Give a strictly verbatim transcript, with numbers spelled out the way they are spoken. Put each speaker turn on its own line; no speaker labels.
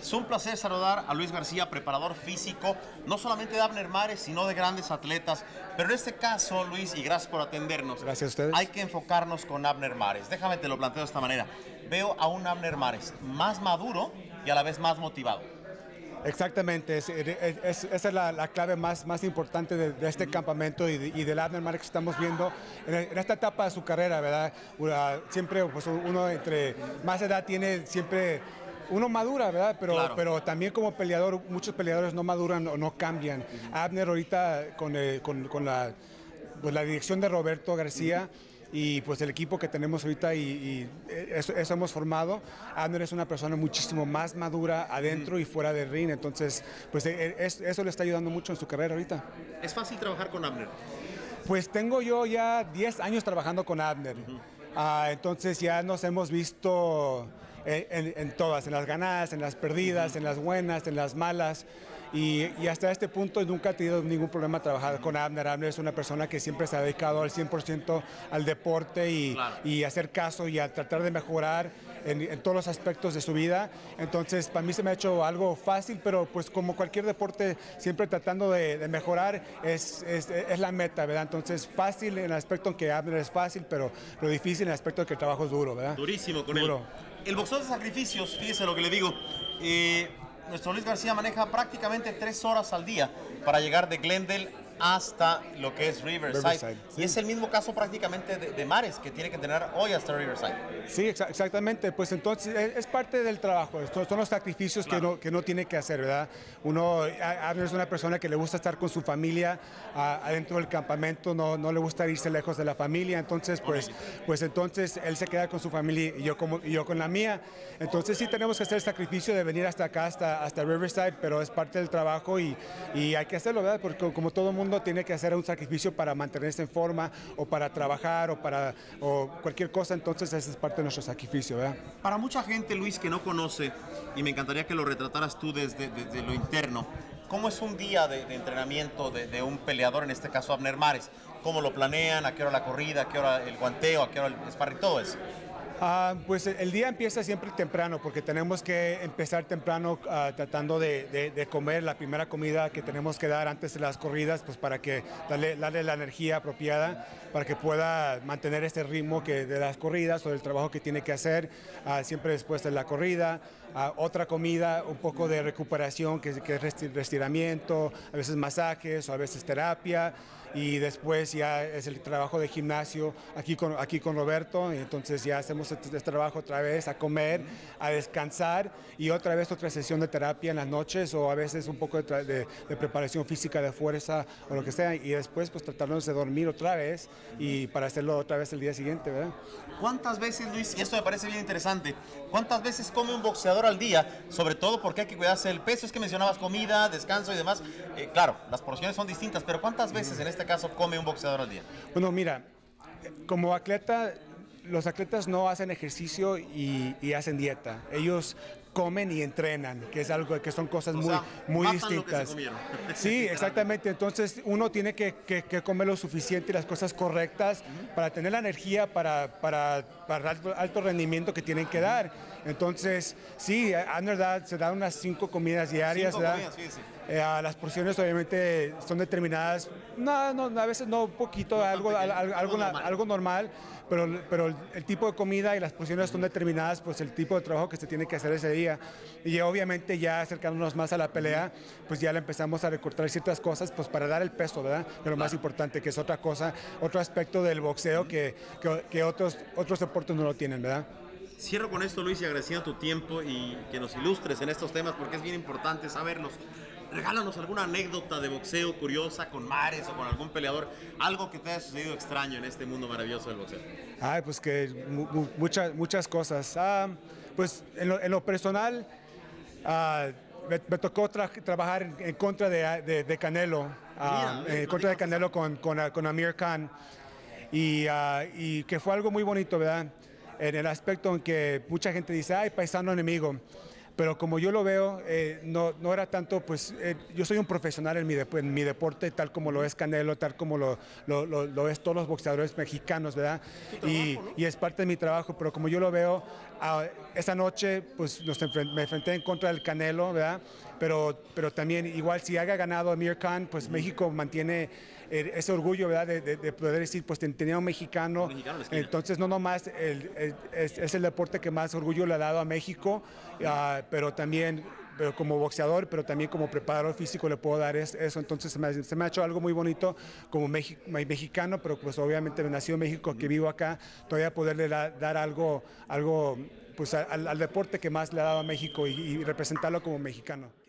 Es un placer saludar a Luis García, preparador físico, no solamente de Abner Mares, sino de grandes atletas. Pero en este caso, Luis, y gracias por atendernos.
Gracias a ustedes.
Hay que enfocarnos con Abner Mares. Déjame te lo planteo de esta manera. Veo a un Abner Mares más maduro y a la vez más motivado.
Exactamente, es, es, esa es la, la clave más, más importante de, de este campamento y, de, y del Abner Mares que estamos viendo en, en esta etapa de su carrera, ¿verdad? Una, siempre pues, uno entre más edad tiene, siempre uno madura, ¿verdad? Pero,
claro.
pero también como peleador, muchos peleadores no maduran o no cambian. Uh-huh. Abner ahorita con, eh, con, con la, pues, la dirección de Roberto García, y pues el equipo que tenemos ahorita y, y eso, eso hemos formado, Abner es una persona muchísimo más madura adentro y fuera del ring, entonces pues es, eso le está ayudando mucho en su carrera ahorita.
¿Es fácil trabajar con Abner?
Pues tengo yo ya diez años trabajando con Abner, uh-huh. uh, entonces ya nos hemos visto en, en, en todas, en las ganadas, en las perdidas, uh-huh. en las buenas, en las malas. Y, y hasta este punto nunca he tenido ningún problema trabajar con Abner. Abner es una persona que siempre se ha dedicado al cien por ciento al deporte y,
claro.
y hacer caso y a tratar de mejorar en, en todos los aspectos de su vida. Entonces, para mí se me ha hecho algo fácil, pero pues como cualquier deporte, siempre tratando de, de mejorar es, es, es la meta, ¿verdad? Entonces, fácil en el aspecto en que Abner es fácil, pero lo difícil en el aspecto de que el trabajo es duro, ¿verdad?
Durísimo con
duro.
él. El boxeo de sacrificios, fíjese lo que le digo. Eh, Nuestro Luis García maneja prácticamente tres horas al día para llegar de Glendale hasta lo que es Riverside.
Riverside sí.
Y es el mismo caso prácticamente de, de Mares, que tiene que tener hoy hasta Riverside.
Sí, exa exactamente. Pues entonces es, es parte del trabajo. Estos son los sacrificios claro. que, no, que no tiene que hacer, ¿verdad? Uno Abner es una persona que le gusta estar con su familia a, adentro del campamento, no, no le gusta irse lejos de la familia. Entonces, pues, pues entonces él se queda con su familia y yo, como, y yo con la mía. Entonces sí tenemos que hacer el sacrificio de venir hasta acá, hasta, hasta Riverside, pero es parte del trabajo y, y hay que hacerlo, ¿verdad? Porque como todo mundo tiene que hacer un sacrificio para mantenerse en forma o para trabajar o para o cualquier cosa, entonces esa es parte de nuestro sacrificio, ¿verdad?
Para mucha gente, Luis, que no conoce, y me encantaría que lo retrataras tú desde, desde lo interno, ¿cómo es un día de, de entrenamiento de, de un peleador, en este caso Abner Mares? ¿Cómo lo planean? ¿A qué hora la corrida? ¿A qué hora el guanteo? ¿A qué hora el sparring? Todo eso.
Uh, pues el día empieza siempre temprano porque tenemos que empezar temprano uh, tratando de, de, de comer la primera comida que tenemos que dar antes de las corridas, pues para que darle, darle la energía apropiada para que pueda mantener este ritmo que de las corridas o del trabajo que tiene que hacer uh, siempre después de la corrida. Uh, otra comida, un poco de recuperación que, que es estiramiento, a veces masajes o a veces terapia. Y después ya es el trabajo de gimnasio aquí con, aquí con Roberto, y entonces ya hacemos este, este trabajo otra vez, a comer, a descansar y otra vez otra sesión de terapia en las noches o a veces un poco de, de, de preparación física de fuerza o lo que sea y después pues tratarnos de dormir otra vez y para hacerlo otra vez el día siguiente, ¿verdad?
¿Cuántas veces, Luis, y esto me parece bien interesante, cuántas veces come un boxeador al día? Sobre todo porque hay que cuidarse del peso, es que mencionabas comida, descanso y demás, eh, claro, las porciones son distintas, pero ¿cuántas veces en este caso come un boxeador al día?
Bueno, mira, como atleta, los atletas no hacen ejercicio y, y hacen dieta. Ellos comen y entrenan, que es algo que son cosas muy,
sea,
muy
matan
distintas.
Lo que se
sí, exactamente. Entonces uno tiene que, que, que comer lo suficiente y las cosas correctas uh-huh. para tener la energía para, para, para alto, alto rendimiento que tienen que dar. Entonces, sí, Abner da, se da unas cinco comidas diarias.
Cinco comidas, sí, sí.
Eh, las porciones obviamente son determinadas, no, no, a veces no, un poquito, no algo, al, al, algo, normal. algo normal, pero, pero el, el tipo de comida y las porciones son determinadas, pues el tipo de trabajo que se tiene que hacer ese día. Y obviamente ya acercándonos más a la pelea, pues ya le empezamos a recortar ciertas cosas, pues para dar el peso, ¿verdad? De lo más importante, que es otra cosa, otro aspecto del boxeo que, que, que otros, otros deportes no lo tienen, ¿verdad?
Cierro con esto, Luis, y agradeciendo tu tiempo y que nos ilustres en estos temas porque es bien importante saberlos. Regálanos alguna anécdota de boxeo curiosa con Mares o con algún peleador, algo que te haya sucedido extraño en este mundo maravilloso del boxeo.
Ay, pues que mu muchas, muchas cosas. Ah, pues en lo, en lo personal, ah, me, me tocó tra trabajar en, en contra de, de, de Canelo, ah, Mira, en contra de Canelo con, con, con Amir Khan, y, ah, y que fue algo muy bonito, ¿verdad? En el aspecto en que mucha gente dice, ay, paisano enemigo. Pero como yo lo veo, eh, no, no era tanto, pues eh, yo soy un profesional en mi, de, en mi deporte, tal como lo es Canelo, tal como lo, lo, lo, lo es todos los boxeadores mexicanos, ¿verdad? Y, y es parte de mi trabajo, pero como yo lo veo, Uh, esa noche pues nos enfrent me enfrenté en contra del Canelo, ¿verdad? Pero, pero también igual si haya ganado Amir Khan, pues uh-huh. México mantiene eh, ese orgullo, ¿verdad? De, de, de poder decir, pues tenía un mexicano. Un mexicano entonces no nomás el, el, es, es el deporte que más orgullo le ha dado a México, uh, pero también pero como boxeador, pero también como preparador físico le puedo dar eso. Entonces se me, se me ha hecho algo muy bonito como mexi mexicano, pero pues obviamente nacido en México, que vivo acá, todavía poderle da, dar algo, algo pues, al, al deporte que más le ha dado a México y, y representarlo como mexicano.